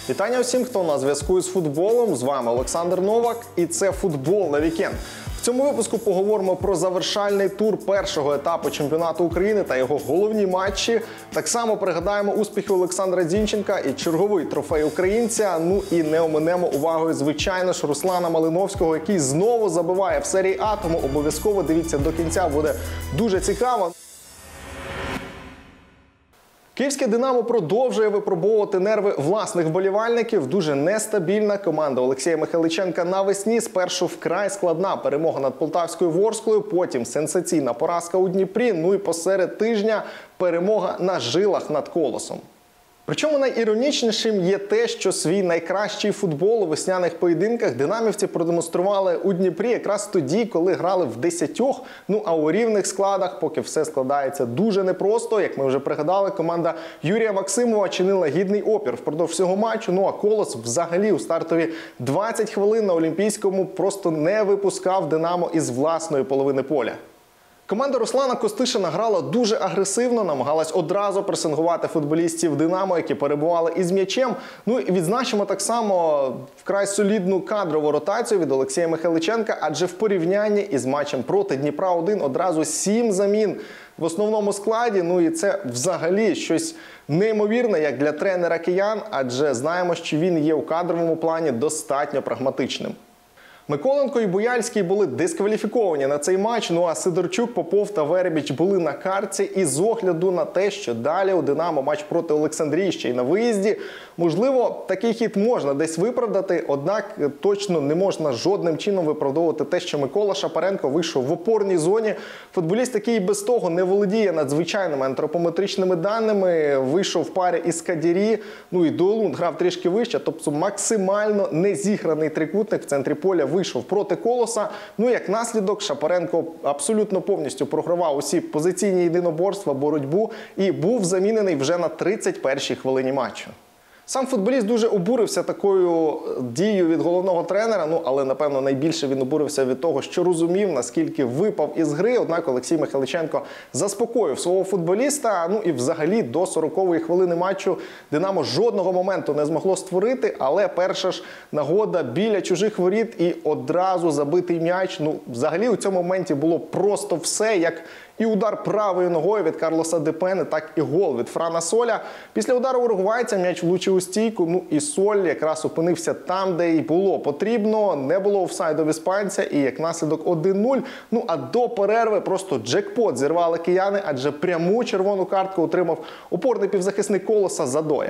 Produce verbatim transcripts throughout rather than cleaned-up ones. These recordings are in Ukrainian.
Вітання усім, хто на зв'язку із футболом. З вами Олександр Новак і це «Футбол на вікенд». В цьому випуску поговоримо про завершальний тур першого етапу чемпіонату України та його головні матчі. Так само пригадаємо успіхи Олександра Зінченка і черговий трофей українця. Ну і не оминемо увагою, звичайно ж, Руслана Малиновського, який знову забиває в серії А, тому обов'язково дивіться до кінця, буде дуже цікаво. Київське «Динамо» продовжує випробовувати нерви власних вболівальників. Дуже нестабільна команда Олексія Михайличенка навесні. Спершу вкрай складна перемога над Полтавською Ворсклою, потім сенсаційна поразка у Дніпрі, ну і посеред тижня перемога на жилах над Колосом. Причому найіронічнішим є те, що свій найкращий футбол у весняних поєдинках динамівці продемонстрували у Дніпрі якраз тоді, коли грали в десятьох, ну а у рівних складах, поки все складається дуже непросто. Як ми вже пригадали, команда Юрія Максимова чинила гідний опір впродовж всього матчу, ну а Колос взагалі у стартові двадцять хвилин на Олімпійському просто не випускав «Динамо» із власної половини поля. Команда Руслана Костишина грала дуже агресивно, намагалась одразу пресингувати футболістів «Динамо», які перебували із м'ячем. Ну і відзначимо так само вкрай солідну кадрову ротацію від Олексія Михайличенка, адже в порівнянні із матчем проти Дніпра один одразу сім замін в основному складі. Ну і це взагалі щось неймовірне, як для тренера киян, адже знаємо, що він є у кадровому плані достатньо прагматичним. Миколенко і Буяльський були дискваліфіковані на цей матч, ну а Сидорчук, Попов та Веребіч були на картці. І з огляду на те, що далі у «Динамо» матч проти Олександрії ще й на виїзді, можливо, такий хід можна десь виправдати, однак точно не можна жодним чином виправдовувати те, що Микола Шапаренко вийшов в опорній зоні. Футболіст, який і без того не володіє надзвичайними антропометричними даними, вийшов в парі із Кадірі, ну і Дуелунд грав трішки вище, тобто максимально незіграний трикутник в центрі поля вийшов проти Колоса. Ну, як наслідок, Шапаренко абсолютно повністю програвав усі позиційні єдиноборства, боротьбу і був замінений вже на тридцять першій хвилині матчу. Сам футболіст дуже обурився такою дією від головного тренера, ну, але, напевно, найбільше він обурився від того, що розумів, наскільки випав із гри. Однак Олексій Михайличенко заспокоїв свого футболіста, ну і взагалі до сорокової хвилини матчу «Динамо» жодного моменту не змогло створити, але перша ж нагода біля чужих воріт і одразу забитий м'яч. Ну, взагалі у цьому моменті було просто все, як і удар правою ногою від Карлоса Депени, так і гол від Франа Соля. Після удару уругвайця м'яч влучив у стійку, ну і Соль якраз опинився там, де й було потрібно. Не було офсайду в іспанця і як наслідок один нуль. Ну а до перерви просто джекпот зірвали кияни, адже пряму червону картку отримав опорний півзахисник Колоса Задоя.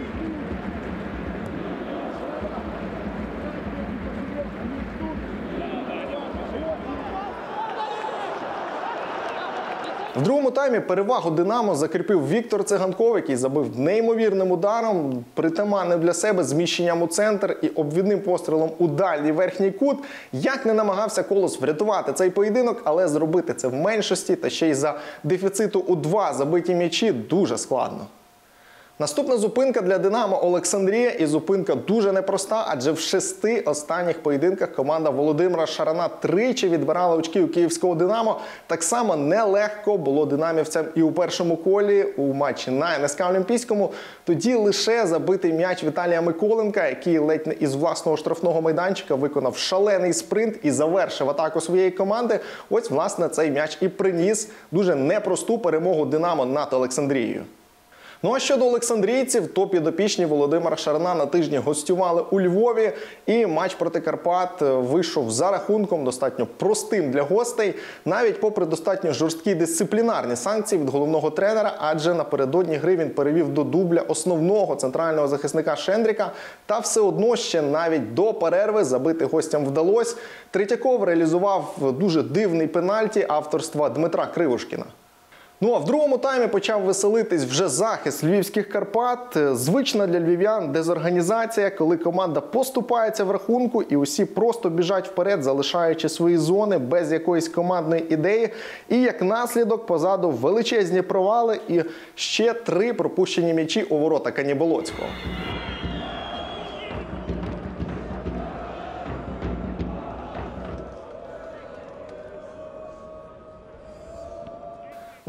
В другому таймі перевагу «Динамо» закріпив Віктор Циганков, який забив неймовірним ударом, притаманним для себе зміщенням у центр і обвідним пострілом у дальній верхній кут. Як не намагався Колос врятувати цей поєдинок, але зробити це в меншості та ще й за дефіциту у два забиті м'ячі дуже складно. Наступна зупинка для «Динамо» – Олександрія, і зупинка дуже непроста, адже в шести останніх поєдинках команда Володимира Шарана тричі відбирала очки у київського «Динамо». Так само нелегко було динамівцям і у першому колі у матчі на ен ес ка Олімпійському. Тоді лише забитий м'яч Віталія Миколенка, який ледь не із власного штрафного майданчика виконав шалений спринт і завершив атаку своєї команди. Ось, власне, цей м'яч і приніс дуже непросту перемогу «Динамо» над Олександрією. Ну а щодо олександрійців, то підопічні Володимира Шарана на тижні гостювали у Львові, і матч проти Карпат вийшов за рахунком достатньо простим для гостей, навіть попри достатньо жорсткі дисциплінарні санкції від головного тренера, адже напередодні гри він перевів до дубля основного центрального захисника Шендріка, та все одно ще навіть до перерви забити гостям вдалося. Третьяков реалізував дуже дивний пенальті авторства Дмитра Кривушкіна. Ну а в другому таймі почав веселитись вже захист львівських Карпат. Звична для львів'ян дезорганізація, коли команда поступається в рахунку і усі просто біжать вперед, залишаючи свої зони без якоїсь командної ідеї. І як наслідок позаду величезні провали і ще три пропущені м'ячі у ворота Каніболоцького.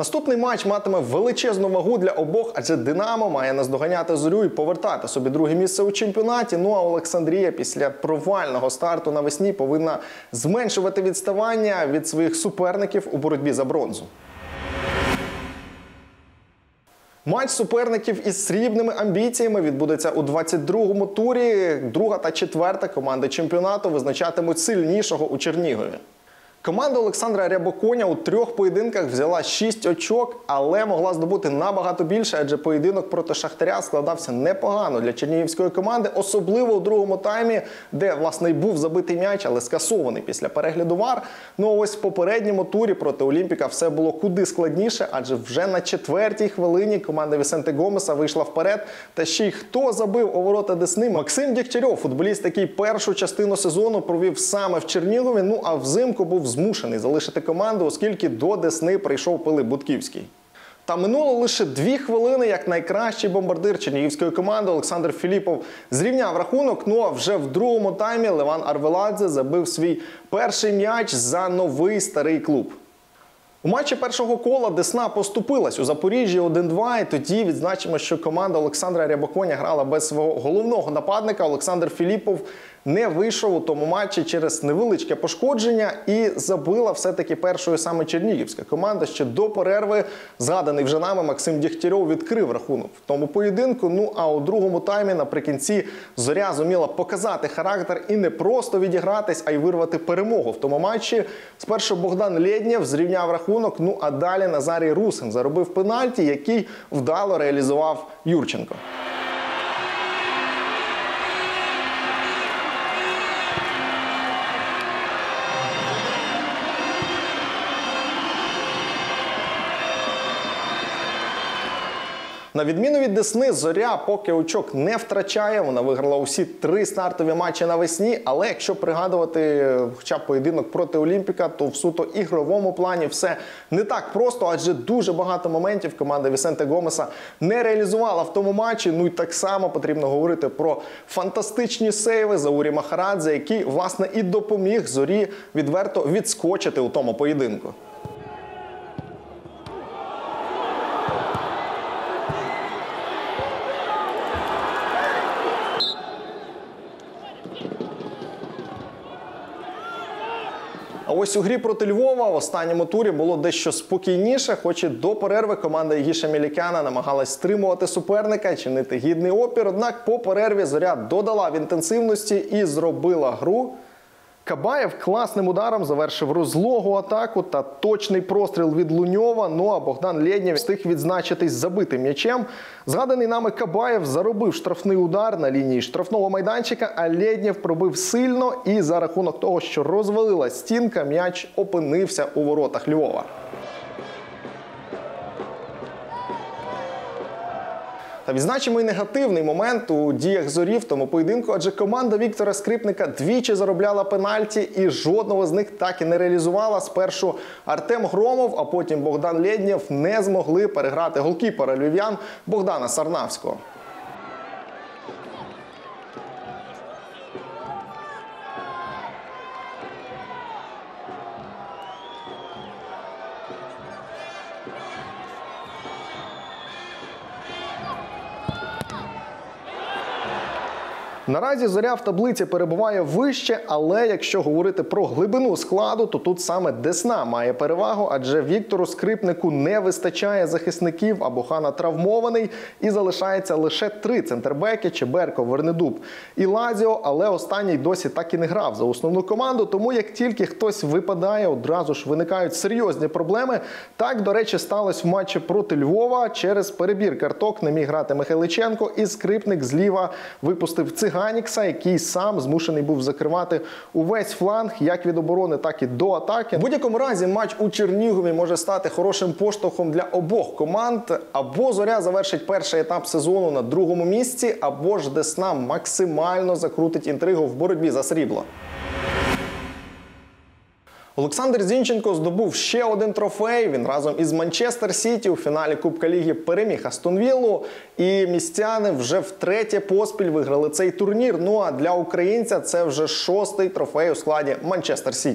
Наступний матч матиме величезну вагу для обох, адже «Динамо» має наздоганяти «Зорю» і повертати собі друге місце у чемпіонаті. Ну а Олександрія після провального старту навесні повинна зменшувати відставання від своїх суперників у боротьбі за бронзу. Матч суперників із срібними амбіціями відбудеться у двадцять другому турі. Друга та четверта команди чемпіонату визначатимуть сильнішого у Чернігові. Команда Олександра Рябоконя у трьох поєдинках взяла шість очок, але могла здобути набагато більше, адже поєдинок проти Шахтаря складався непогано для чернігівської команди, особливо у другому таймі, де, власне, й був забитий м'яч, але скасований після перегляду ВАР. Ну ось в попередньому турі проти Олімпіка все було куди складніше, адже вже на четвертій хвилині команда Вісенте Гомеса вийшла вперед. Та ще й хто забив у ворота Десни? Максим Дєгтярьов, футболіст, який першу частину сезону провів саме в Чернігові, ну а взимку був змушений залишити команду, оскільки до Десни прийшов Пилип Будківський. Та минуло лише дві хвилини, як найкращий бомбардир чернігівської команди Олександр Філіпов зрівняв рахунок. Ну а вже в другому таймі Леван Арвеладзе забив свій перший м'яч за новий старий клуб. У матчі першого кола Десна поступилась у Запоріжжі один-два, і тоді відзначимо, що команда Олександра Рябоконя грала без свого головного нападника. Олександр Філіпов не вийшов у тому матчі через невеличке пошкодження і забила все-таки першою саме чернігівська команда. Ще до перерви згаданий вже нами Максим Дєгтярьов відкрив рахунок в тому поєдинку. Ну а у другому таймі наприкінці Зоря зуміла показати характер і не просто відігратись, а й вирвати перемогу в тому матчі. Спершу Богдан Лєднєв зрівняв рахунок, ну а далі Назарій Русин заробив пенальті, який вдало реалізував Юрченко. На відміну від Десни, Зоря поки очок не втрачає. Вона виграла усі три стартові матчі навесні. Але якщо пригадувати хоча б поєдинок проти Олімпіка, то в суто ігровому плані все не так просто. Адже дуже багато моментів команда Вісенте Гомеса не реалізувала в тому матчі. Ну і так само потрібно говорити про фантастичні сейви Заурі Махарадзе, який, власне, і допоміг Зорі відверто відскочити у тому поєдинку. А ось у грі проти Львова в останньому турі було дещо спокійніше, хоч і до перерви команда Єгіша Мілікяна намагалась стримувати суперника, чинити гідний опір. Однак по перерві Зоря додала в інтенсивності і зробила гру. Кабаєв класним ударом завершив розлогу атаку та точний простріл від Луньова. Ну а Богдан Лєднєв встиг відзначитись забитим м'ячем. Згаданий нами Кабаєв заробив штрафний удар на лінії штрафного майданчика, а Лєднєв пробив сильно і за рахунок того, що розвалилась стінка, м'яч опинився у воротах Львова. Та відзначимо і негативний момент у діях Зорі в тому поєдинку, адже команда Віктора Скрипника двічі заробляла пенальті і жодного з них так і не реалізувала. Спершу Артем Громов, а потім Богдан Лєднєв не змогли переграти голкіпера львів'ян Богдана Сарнавського. Наразі Зоря в таблиці перебуває вище, але якщо говорити про глибину складу, то тут саме Десна має перевагу, адже Віктору Скрипнику не вистачає захисників, а Бохана травмований, і залишається лише три центрбеки – Чеберко, Вернедуб і Лазіо, але останній досі так і не грав за основну команду, тому як тільки хтось випадає, одразу ж виникають серйозні проблеми. Так, до речі, сталося в матчі проти Львова. Через перебір карток не міг грати Михайличенко, і Скрипник зліва випустив Циганікса, який сам змушений був закривати увесь фланг, як від оборони, так і до атаки. В будь-якому разі матч у Чернігові може стати хорошим поштовхом для обох команд. Або Зоря завершить перший етап сезону на другому місці, або ж Десна максимально закрутить інтригу в боротьбі за срібло. Олександр Зінченко здобув ще один трофей. Він разом із Манчестер Сіті у фіналі Кубка Ліги переміг Астон Віллу. І містяни вже втретє поспіль виграли цей турнір. Ну а для українця це вже шостий трофей у складі Манчестер Сіті.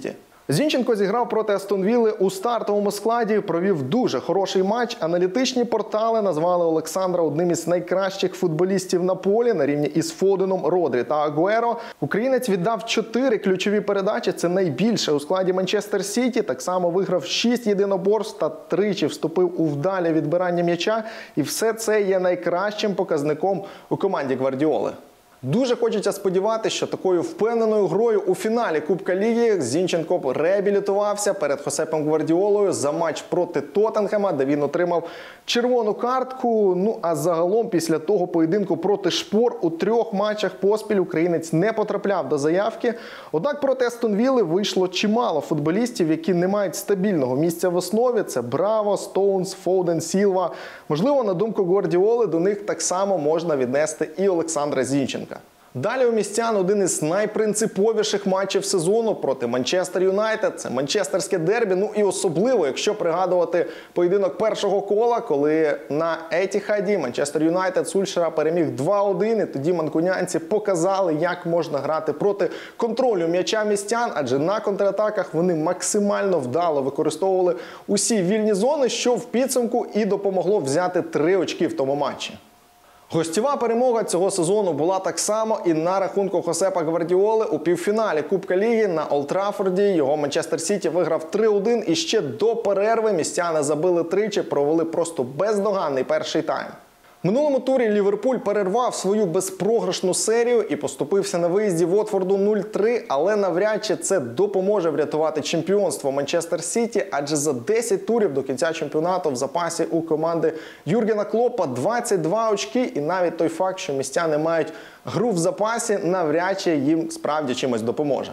Зінченко зіграв проти Астон Вілли у стартовому складі, провів дуже хороший матч. Аналітичні портали назвали Олександра одним із найкращих футболістів на полі на рівні із Фоденом, Родрі та Агуеро. Українець віддав чотири ключові передачі, це найбільше у складі Манчестер Сіті. Так само виграв шість єдиноборств та тричі вступив у вдале відбирання м'яча. І все це є найкращим показником у команді Гвардіоли. Дуже хочеться сподіватися, що такою впевненою грою у фіналі Кубка Ліги Зінченко реабілітувався перед Хосепом Гвардіолою за матч проти Тоттенхема, де він отримав червону картку. Ну а загалом після того поєдинку проти Шпор у трьох матчах поспіль українець не потрапляв до заявки. Однак проти Астон Вілли вийшло чимало футболістів, які не мають стабільного місця в основі. Це Браво, Стоунс, Фоуден, Сілва. Можливо, на думку Гвардіоли, до них так само можна віднести і Олександра Зінченка. Далі у містян один із найпринциповіших матчів сезону проти Манчестер Юнайтед. Це манчестерське дербі, ну і особливо, якщо пригадувати поєдинок першого кола, коли на Етіхаді Манчестер Юнайтед Сульшера переміг два один, і тоді манкунянці показали, як можна грати проти контролю м'яча містян, адже на контратаках вони максимально вдало використовували усі вільні зони, що в підсумку і допомогло взяти три очки в тому матчі. Гостєва перемога цього сезону була так само і на рахунку Хосепа Гвардіоли у півфіналі Кубка Ліги на Олд Траффорді. Його Манчестер Сіті виграв три один, і ще до перерви містяни забили тричі, провели просто бездоганний перший тайм. В минулому турі Ліверпуль перервав свою безпрограшну серію і поступився на виїзді Вотфорду нуль три, але навряд чи це допоможе врятувати чемпіонство Манчестер Сіті, адже за десять турів до кінця чемпіонату в запасі у команди Юргена Клопа двадцять два очки, і навіть той факт, що містяни мають гру в запасі, навряд чи їм справді чимось допоможе.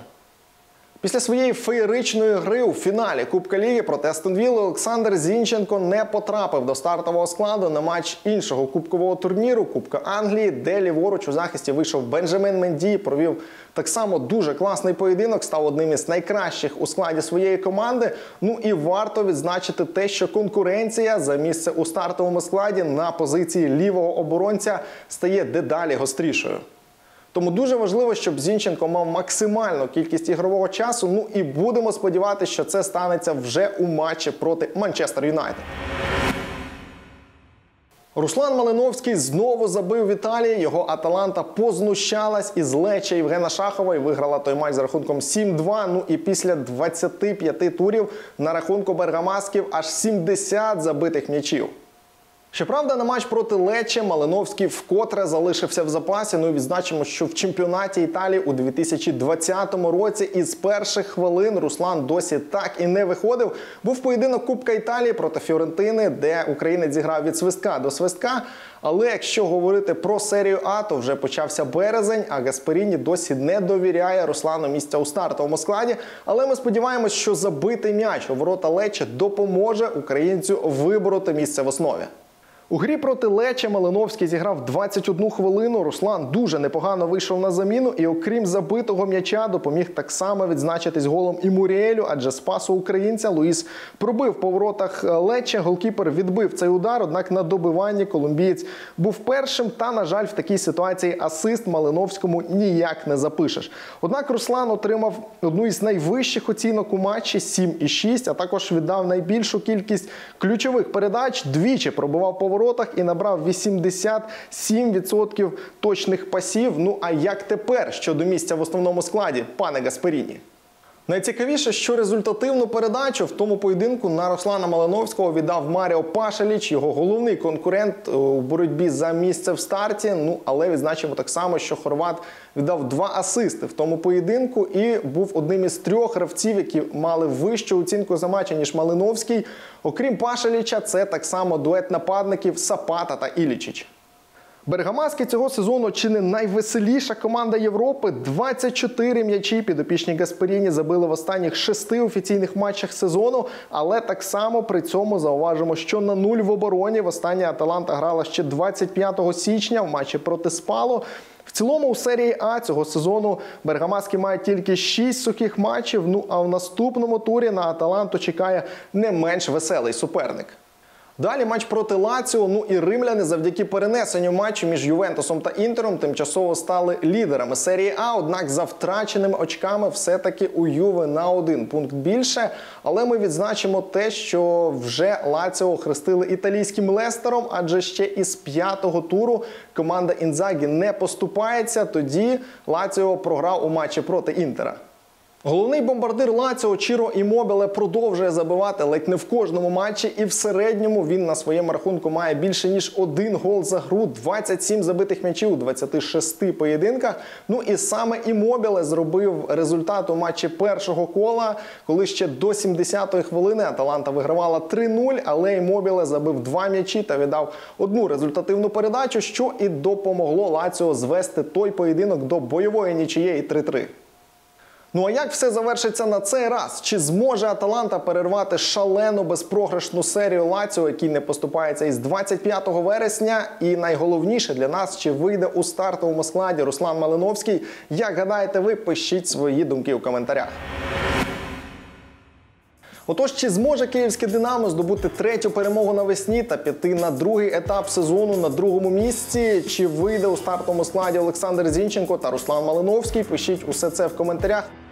Після своєї феєричної гри у фіналі Кубка Ліги проти Астон Вілли Олександр Зінченко не потрапив до стартового складу на матч іншого кубкового турніру Кубка Англії, де ліворуч у захисті вийшов Бенджамін Менді, провів так само дуже класний поєдинок, став одним із найкращих у складі своєї команди. Ну і варто відзначити те, що конкуренція за місце у стартовому складі на позиції лівого оборонця стає дедалі гострішою. Тому дуже важливо, щоб Зінченко мав максимальну кількість ігрового часу, ну і будемо сподіватися, що це станеться вже у матчі проти Манчестер Юнайтед. Руслан Малиновський знову забив в Італії, його Аталанта познущалась із Лечче Євгена Шахова і виграла той матч за рахунком сім два. Ну і після двадцяти п'яти турів на рахунку бергамасків аж сімдесят забитих м'ячів. Щоправда, на матч проти Лечче Малиновський вкотре залишився в запасі. Ну і відзначимо, що в чемпіонаті Італії у дві тисячі двадцятому році із перших хвилин Руслан досі так і не виходив. Був поєдинок Кубка Італії проти Фіорентини, де українець зіграв від свистка до свистка. Але якщо говорити про серію А, то вже почався березень, а Гасперіні досі не довіряє Руслану місця у стартовому складі. Але ми сподіваємось, що забитий м'яч у ворота Лечче допоможе українцю вибороти місце в основі. У грі проти Лечче Малиновський зіграв двадцять одну хвилину, Руслан дуже непогано вийшов на заміну і окрім забитого м'яча допоміг так само відзначитись голом і Муріелю, адже з пасу українця Луїс пробив по воротах Лечче, голкіпер відбив цей удар, однак на добиванні колумбієць був першим та, на жаль, в такій ситуації асист Малиновському ніяк не запишеш. Однак Руслан отримав одну із найвищих оцінок у матчі – сім і шість, а також віддав найбільшу кількість ключових передач, двічі пробивав по воротах і набрав вісімдесят сім відсотків точних пасів. Ну а як тепер щодо місця в основному складі, пане Гасперіні? Найцікавіше, що результативну передачу в тому поєдинку на Руслана Малиновського віддав Маріо Пашаліч, його головний конкурент у боротьбі за місце в старті. Ну, але відзначимо так само, що хорват віддав два асисти в тому поєдинку і був одним із трьох гравців, які мали вищу оцінку за матчі, ніж Малиновський. Окрім Пашаліча, це так само дует нападників Сапата та Ілічич. Бергамаски цього сезону чи не найвеселіша команда Європи. двадцять чотири м'ячі підопічні Гасперіні забили в останніх шести офіційних матчах сезону, але так само при цьому зауважимо, що на нуль в обороні. Востаннє Аталанта грала ще двадцять п'ятого січня в матчі проти Спало. В цілому у серії А цього сезону бергамаски мають тільки шість сухих матчів, ну а в наступному турі на Аталанту чекає не менш веселий суперник. Далі матч проти Лаціо, ну і римляни завдяки перенесенню матчу між Ювентусом та Інтером тимчасово стали лідерами серії А, однак за втраченими очками все-таки у Юве на один пункт більше. Але ми відзначимо те, що вже Лаціо охрестили італійським Лестером, адже ще із п'ятого туру команда Інзагі не поступається, тоді Лаціо програв у матчі проти Інтера. Головний бомбардир Лаціо Чіро Іммобіле продовжує забивати ледь не в кожному матчі, і в середньому він на своєму рахунку має більше ніж один гол за гру, двадцять сім забитих м'ячів у двадцяти шести поєдинках. Ну і саме Іммобіле зробив результат у матчі першого кола, коли ще до сімдесятої хвилини Аталанта вигравала три нуль, але Іммобіле забив два м'ячі та віддав одну результативну передачу, що і допомогло Лаціо звести той поєдинок до бойової нічиєї три три. Ну а як все завершиться на цей раз? Чи зможе Аталанта перервати шалену безпрограшну серію Лаціо, який не поступається із двадцять п'ятого вересня? І найголовніше для нас, чи вийде у стартовому складі Руслан Малиновський? Як гадаєте ви? Пишіть свої думки у коментарях. Отож, чи зможе київське «Динамо» здобути третю перемогу навесні та піти на другий етап сезону на другому місці? Чи вийде у стартовому складі Олександр Зінченко та Руслан Малиновський? Пишіть усе це в коментарях.